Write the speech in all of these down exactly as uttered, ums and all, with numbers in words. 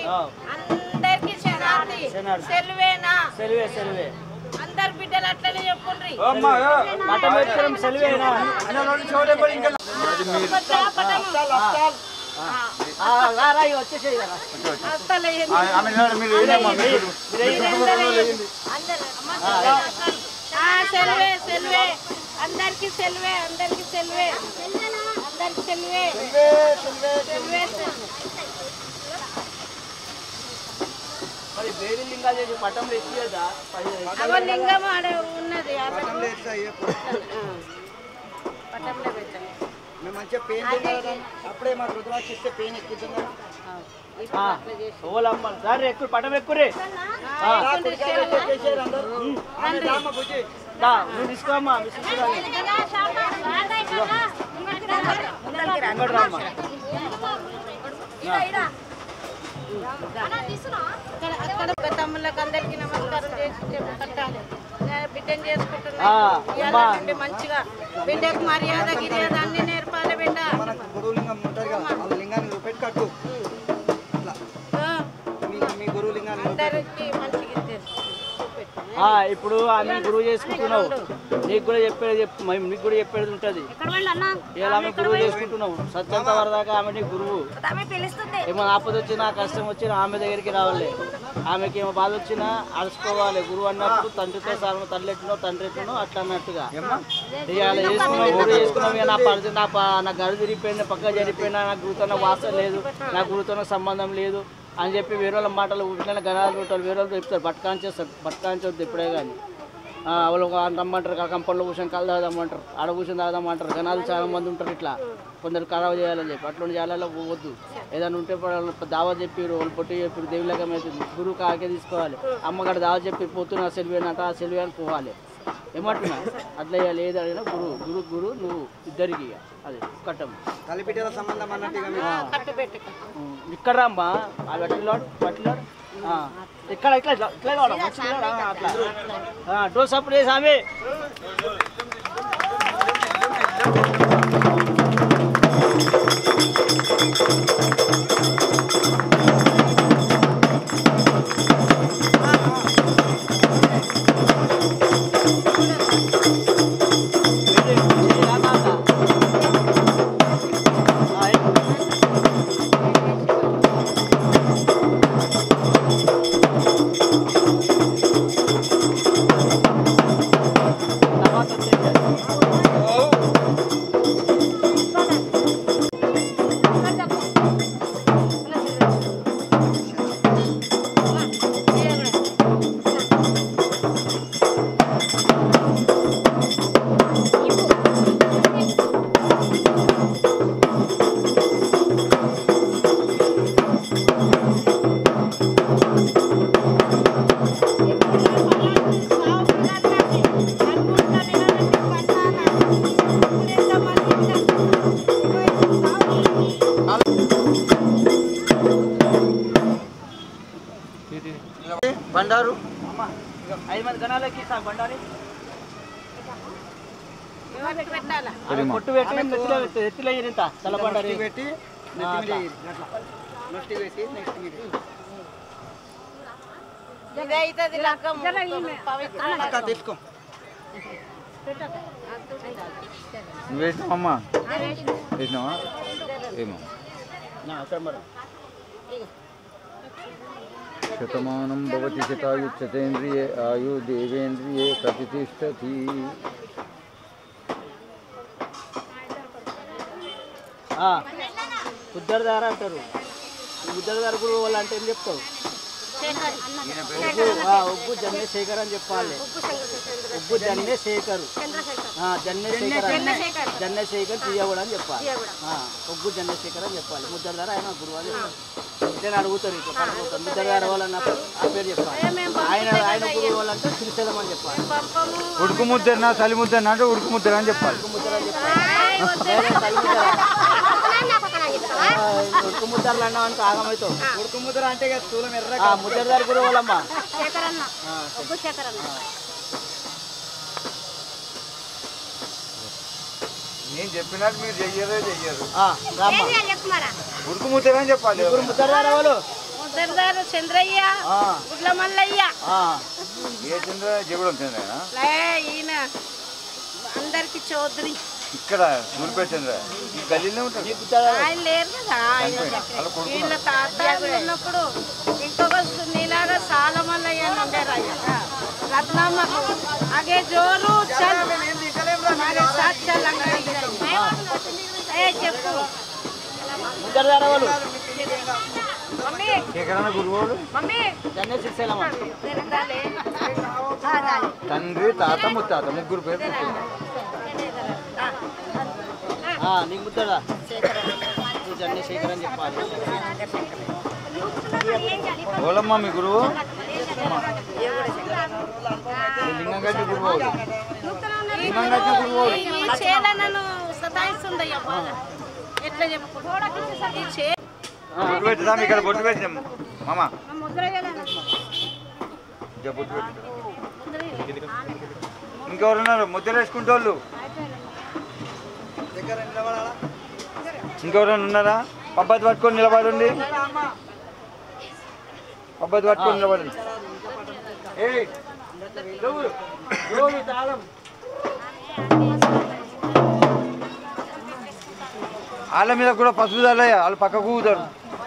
అందరికి శనార్థి సెల్వేనా సెల్వే సెల్వే అందరు బిడ్డలు అట్లనే చెప్పుండ్రి అమ్మా పటం పెట్టుకోవడం సెల్వేనా అన్నలోని చోడే పడి ఇంకా ఆ రారా వచ్చేసేయ్ కదా అస్తలే ఆమె మీరు ఏమమ్మా మీరు అందరూ ఆ సెల్వే సెల్వే అందరికి సెల్వే అందరికి సెల్వే అందరికి సెల్వే సెల్వే సెల్వే మరి వేరే లింగాలు చేసి పటంలో ఎక్కియదా అవో లింగం ఆడ ఉన్నది పటంలో ఎక్కియా పటంలో పెట్టండి మేము మంచి పెయిన్ చేయాలి అప్పుడే మా రుద్రాక్ష ఇస్తే పెయిన్ ఎక్కిద్దాం కదా ఆ ఓలమ్మ సార్ ఎక్కు పటం ఎక్కురే ఆ చేశారు అందరూ ఆమె రామ బుజ్జి దా నువ్వు తీసుకోమ్మా విసిరాలి ముందరికి రామ్మ ఇడా ఇడా అన్నా తీసునా అక్కడ అక్కడ తమ్ముళ్ళకి అందరికి నమస్కారం చేసి కట్టాలి బిడ్డని చేసుకుంటున్నా ఇయాలంటే మంచిగా బిడ్డకు మర్యాద గిర్యాద అన్ని నేర్పాలి బిడ్డ మనకు గురులింగం ఉంటారు కదా ఆ లింగాన్ని పెట్టి కట్టు అట్లా మీ మీ గురులింగాన్ని అందరికి మంచిగా ఆ ఇప్పుడు ఆమె గురువు చేసుకుంటున్నావు నీకు కూడా చెప్పేది నీకు కూడా చెప్పేది ఉంటుంది ఇలా ఆమె గురువు చేసుకుంటున్నావు సత్యంత వరదాకా ఆమె నీ గురువు ఏమైనా ఆపద వచ్చినా కష్టం వచ్చినా ఆమె దగ్గరికి రావాలి ఆమెకి ఏమో బాధ వచ్చినా అడుచుకోవాలి గురువు అన్నప్పుడు తండ్రితో సార్ తల్లి ఎట్టినో తండ్రి ఎట్టినో అట్లా అన్నట్టుగా ఇవాళ చేసుకున్నావు గురువు చేసుకున్నావు నా పరిధి నా నా గడు తిరిగిపోయినా పక్క జరిగిపోయినా నా గురువుతో వాసన లేదు నా గురువుతో సంబంధం లేదు అని చెప్పి వేరే వాళ్ళ మాటలు ఇట్లా గణాలు ఉంటారు వేరే వాళ్ళు చెప్తారు బట్కాంచేస్తారు బట్కాంచొద్దు ఇప్పుడే కానీ వాళ్ళు రమ్మంటారు కంపౌండ్లో కూర్చొని కళ్ళు తాగదామంటారు ఆడ కూర్చొని తాగదామంటారు గణాలు చాలా మంది ఉంటారు ఇట్లా కొందరు ఖరాబ్ చేయాలని చెప్పి అట్లా చేయాలలో పోవద్దు ఏదైనా ఉంటే దావా చెప్పారు వాళ్ళు పొట్టి చెప్పారు దేవుళ్ళకం అవుతుంది గురువు కాకే తీసుకోవాలి అమ్మగారు దావా చెప్పి పోతున్నా సెల్వేనంట ఆ సెల్వే అని పోవాలి ఏమంటున్నా అట్లా లేదు అడిగినా గురువు గురు గురు నువ్వు ఇద్దరికి అది కట్టం కలిపిటల సంబంధం అన్నట్టు ఇక్కడ రామ్మా ఆ బట్టిలోడు బట్టిలోడు ఇక్కడ ఇట్లా ఇట్లా కావడం అట్లా డోర్ సప్పుడు చేసి ఆమె బండారు ఐదు మంది గణాలకి బండారి కొట్టు పెట్టి ఎత్తిలో ఇంత చల్ల బండారి పెట్టి తీసుకో నువ్వు వేసినావమ్మా వేసినావా ఏమో శతమానం భవతి శతాయుచ్యతేంద్రియే ఆయు దేవేంద్రియే ప్రతిష్టతి ఉద్దరదార అంటారు ఉద్దరదార గురువు వాళ్ళు అంటే ఏం చెప్తావు ఉగ్గు జన్యశేఖర్ అని చెప్పాలి ఉగ్గు జన్యశేఖర్ జన్యశేఖర్ జన్యశేఖర్ తీయగూడ అని చెప్పాలి ఉగ్గు జన్యశేఖర్ అని చెప్పాలి ముద్దరదార ఆయన గురువు అని నేను అడుగుతారు ఇట్లా పడుకుంటారు ముద్దరదార వాళ్ళని ఆ పేరు చెప్పాలి ఆయన ఆయన గురువు వాళ్ళంటే శ్రీశైలం అని చెప్పాలి ఉడుకు ముద్దరనా చలి ముద్దరనా అంటే ఉడుకు ముద్దర అని చెప్పాలి ఉడుకు ముద్దర అని చెప్పాలి ఉడుకు ముద్దరలు అన్నావు అంటే ఆగమవుతావు ఉడుకు ముద్దర అంటే స్థూలం ఎర్ర ముద్దరదారి గురువు వాళ్ళమ్మా నేను చెప్పినట్టు మీరు చెయ్యరే చెయ్యరు ఉడుకు ముద్దర అని చెప్పాలి ముద్దరదార వాళ్ళు సర్దారు చంద్రయ్య గుడ్ల మల్లయ్య ఏ చంద్ర జగడం చంద్రయ్య ఈయన అందరికి చౌదరి ఇక్కడ ఊరిపేట చంద్ర ఈ గల్లీలో ఉంటాడు ఆయన లేరు కదా వీళ్ళ తాత ఉన్నప్పుడు ఇంకొక నీలార సాలమల్లయ్య అని ఉండేరు ఆయన రత్నమ్మకు అగే జోరు చల్ సాత్ చల్ ఏ చెప్పు తండ్రి తాత ముత్తాత ముగ్గురు పేరు నీకు ముద్దడా జన్నే శేఖర్ అని చెప్పాలి ఓలమ్మ మీ గురువు లింగంగట్టి గురువు లింగంగట్టి గురువు నన్ను సతాయిస్తుందయ్యా ఎట్లా చెప్పు బొట్టు పెట్టుదాం ఇక్కడ బొట్టు పెట్టినాం మామ బొట్టు పెట్టు ఇంకెవరున్నారు ముద్ర వేసుకుంటే వాళ్ళు ఇంకెవరైనా ఉన్నారా పబ్బతి పట్టుకొని నిలబడండి పబ్బతి పట్టుకొని నిలబడండి వాళ్ళ మీద కూడా పసుపు చల్లయ్య వాళ్ళు పక్క కూతారు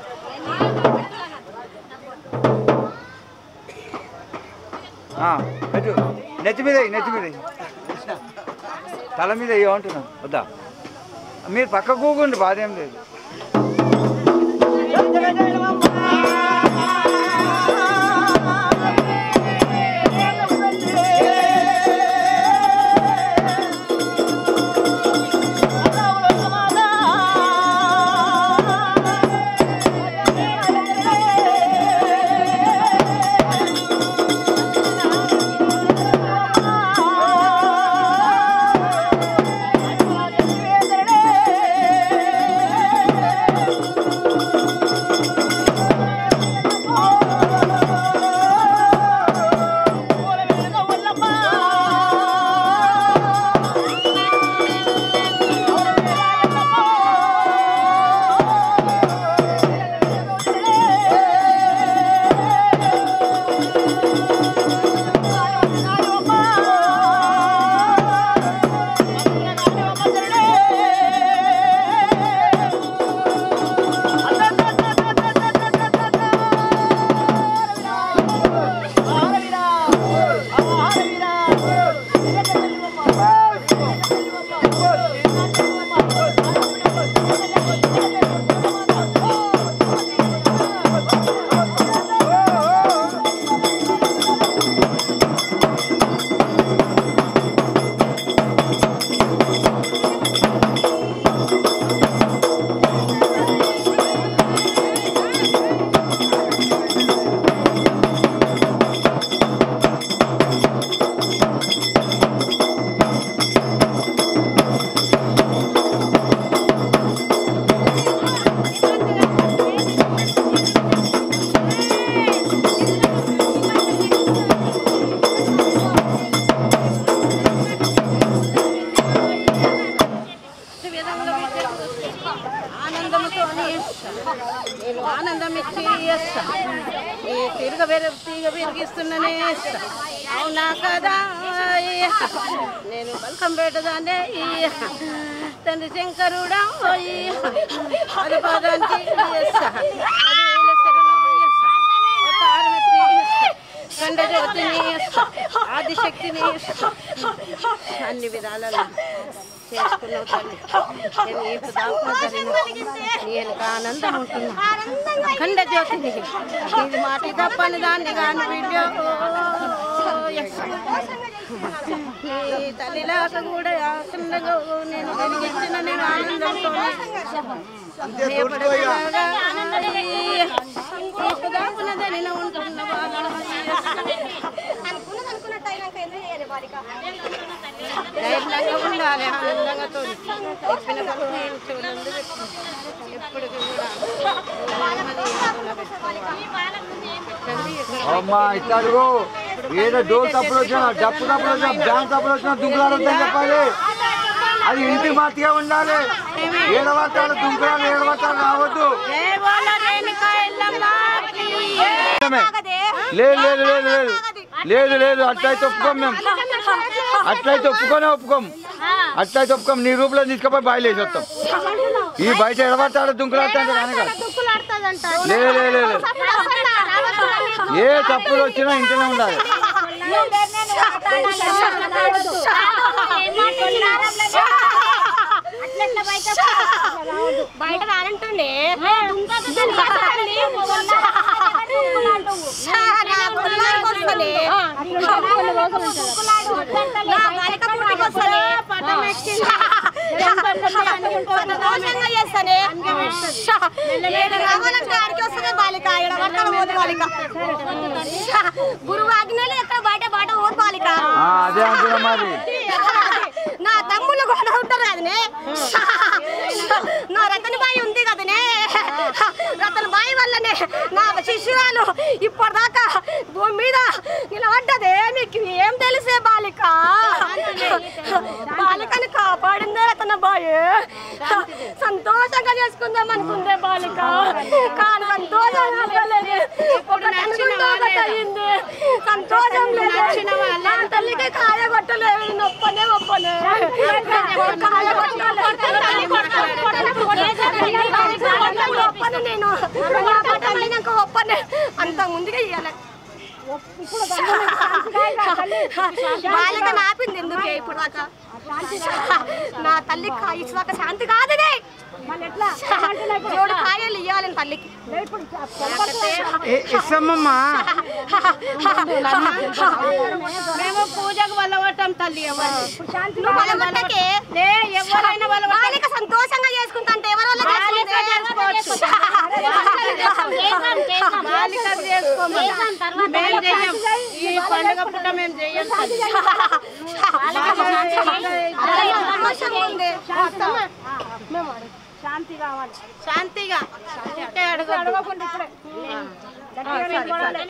పెట్టు నెత్తి మీద నెత్తి మీద తల మీద ఏమంటున్నాం వద్దా మీరు పక్క కూకుండి బాధ ఏం లేదు ఆనందం ఇచ్చి ఈ తిరగ తీగ పెరిగిస్తున్ననే అవునా కదా నేను బల్కం పెట్టదానే తండ్రి శంకరుడా అది పదానికి ఖండజ్యోతిని ఆదిశక్తిని అన్ని విధాలలో చేసుకున్నావు తల్లి నేను ఈ నేను ఆనందం ఉంటున్నా అఖండ జ్యోతిని ఇది మాటి తప్పని దాన్ని కాని వీడియో నీ తల్లిలాక కూడా అఖండగా నేను వెలిగించిన నేను ఆనందంతో దాపునదని ఉంటున్న ధైర్యంగా ఉండాలి ఆనందంగా చెప్పిన ఎప్పటికీ అమ్మా ఇట్లాడు ఏదో డోల్ తప్పులు వచ్చినా డప్పు తప్పులు వచ్చినా డాన్స్ తప్పులు వచ్చినా దుంకులాలు వద్దని చెప్పాలి అది ఇంటి మట్టిగా ఉండాలి ఏడవట్టాలు దుంకులాలు ఏడవట్టాలు రావద్దు లేదు లేదు లేదు లేదు లేదు లేదు అట్లయితే ఒప్పుకోం మేము, అట్లయితే ఒప్పుకోనే ఒప్పుకోం, అట్లయితే ఒప్పుకోం. నీ రూపులో తీసుకుపోయి బాయిలు వేసి వస్తాం. ఈ బయట ఎడబడతాడు దుంకులాడుతాడు కానీ కాదు. లేదు లేదు లేదు ఏ తప్పులు వచ్చినా ఇంట్లోనే ఉండాలి. బయట రానంటుండే చేస్తానే ఆడికి వస్తుంది బాలిక బాలిక గురువు ఆజ్ఞలు ఎక్కడ బయట బయట ఓటు బాలిక. అదే అంటున్నా మరి. నా తమ్ముళ్ళు కూడా ఉంటారు కదనే, నా రతన్ బాయి ఉంది కదనే, రతన్ బాయి వల్లనే నా శిష్యురాలు ఇప్పటిదాకా భూమి మీద నిలబడ్డదే. నీకు ఏం తెలిసే బాలిక, బాలికని కాపాడిందే రతన్ బాయి. సంతోషంగా చేసుకుందాం అనుకుందే బాలిక, కానీ సంతోషంగా అయింది. సంతోషం లేదు, నా తల్లికి కాయ కొట్టలేదు. ఒప్పనే ఒప్పనే ఒప్పనే నేను ఒప్పనే అంత ముందుగా ఇయ్యాలి. బాలిక నాపింది ఎందుకే ఇప్పుడు దాకా. నా తల్లి ఇచ్చాక శాంతి కాదనే, దేవుడు కాయలు ఇయ్యాలని తల్లికి. మేము పూజకు వల్లవటం తల్లి. ఎవరైనా బాలిక సంతోషంగా చేసుకుంటా అంటే ఎవరు ఈ పండుగ పుట్ట మేము చెయ్యం. శాంతి కావాలి, శాంతిగా అడగకుండా